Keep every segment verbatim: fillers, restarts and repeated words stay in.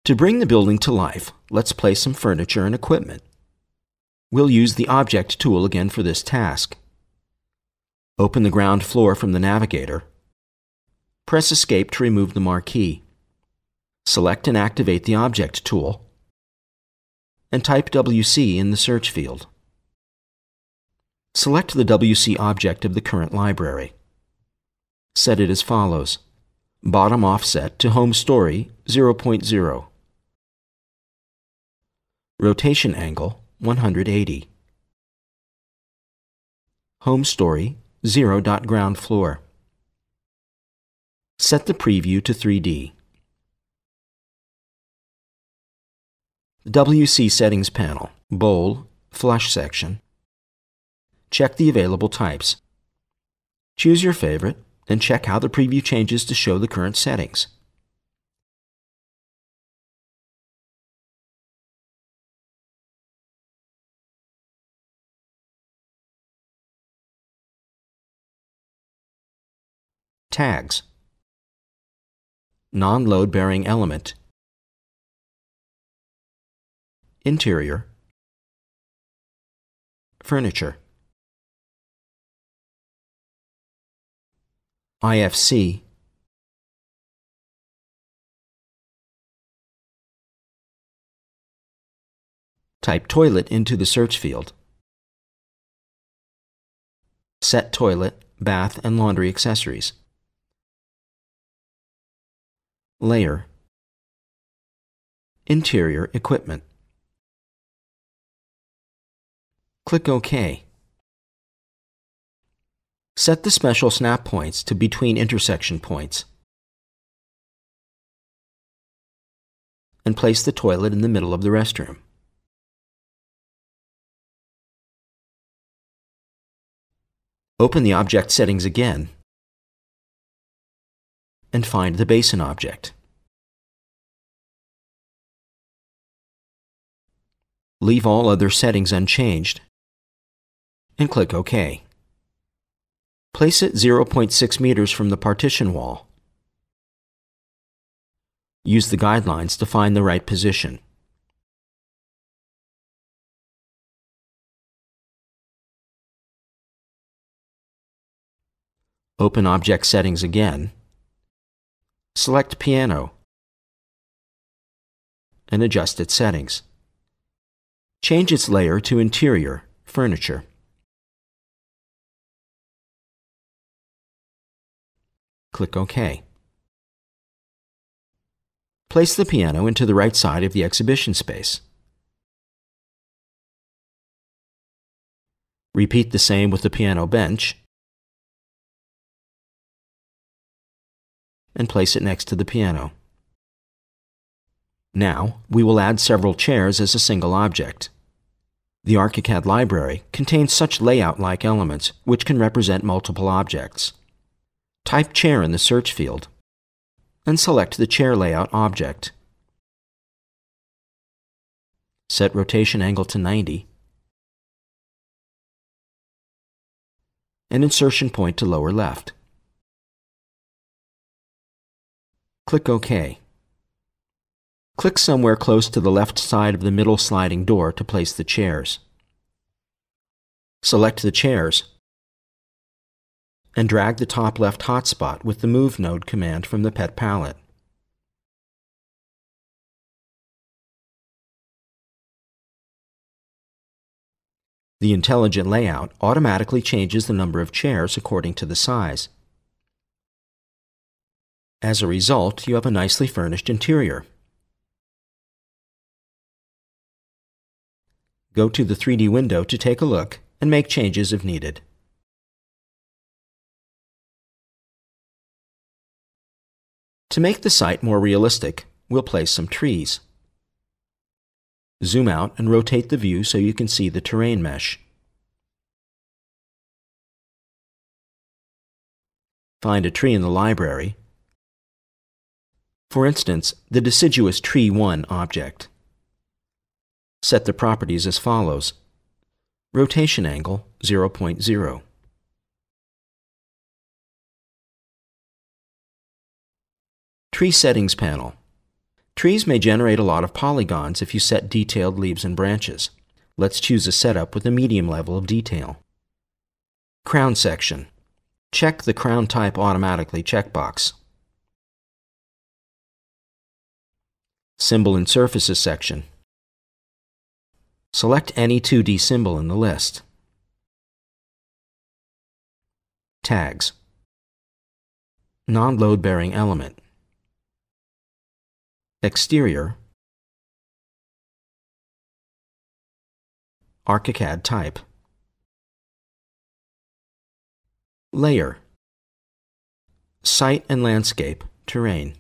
To bring the building to life, let's place some furniture and equipment. We'll use the Object tool again for this task. Open the ground floor from the navigator. Press Escape to remove the marquee. Select and activate the Object tool, and type W C in the search field. Select the W C object of the current library. Set it as follows: bottom offset to home story zero point zero. Rotation angle one hundred eighty. Home story zero. Ground floor. Set the preview to three D. The W C Settings panel, Bold, Flush section. Check the available types. Choose your favorite and check how the preview changes to show the current settings. Tags. Non-load bearing element. Interior. Furniture. I F C. Type toilet into the search field. Set toilet, bath, and laundry accessories. Layer. Interior equipment. Click OK. Set the special snap points to between intersection points, and place the toilet in the middle of the restroom. Open the object settings again and find the basin object. Leave all other settings unchanged and click OK. Place it zero point six meters from the partition wall. Use the guidelines to find the right position. Open Object Settings again. Select Piano and adjust its settings. Change its layer to Interior, Furniture. Click OK. Place the piano into the right side of the exhibition space. Repeat the same with the piano bench and place it next to the piano. Now, we will add several chairs as a single object. The ArchiCAD library contains such layout-like elements which can represent multiple objects. Type chair in the search field and select the chair layout object. Set rotation angle to ninety and insertion point to lower left. Click OK. Click somewhere close to the left side of the middle sliding door to place the chairs. Select the chairs and drag the top left hotspot with the Move Node command from the Pet palette. The intelligent layout automatically changes the number of chairs according to the size. As a result, you have a nicely furnished interior. Go to the three D window to take a look and make changes if needed. To make the site more realistic, we'll place some trees. Zoom out and rotate the view so you can see the terrain mesh. Find a tree in the library. For instance, the deciduous Tree one object. Set the properties as follows: rotation angle zero point zero. Tree Settings panel. Trees may generate a lot of polygons if you set detailed leaves and branches. Let's choose a setup with a medium level of detail. Crown section. Check the Crown Type Automatically checkbox. Symbol and Surfaces section. Select any two D symbol in the list. Tags. Non-load-bearing element. Exterior. ArchiCAD type. Layer. Site and landscape, terrain.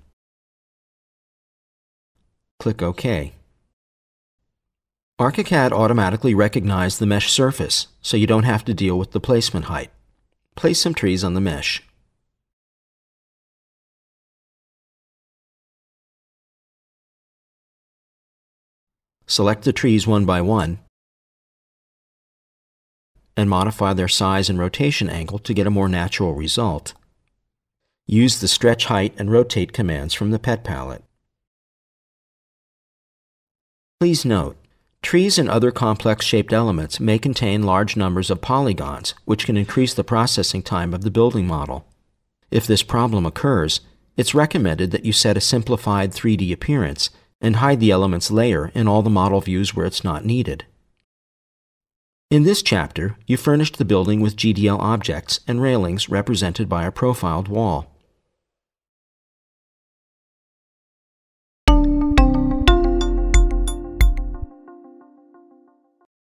Click OK. ArchiCAD automatically recognized the mesh surface, so you don't have to deal with the placement height. Place some trees on the mesh. Select the trees one by one and modify their size and rotation angle to get a more natural result. Use the stretch height and rotate commands from the Pet palette. Please note, trees and other complex shaped elements may contain large numbers of polygons, which can increase the processing time of the building model. If this problem occurs, it's recommended that you set a simplified three D appearance and hide the element's layer in all the model views where it's not needed. In this chapter, you furnished the building with G D L objects and railings represented by a profiled wall.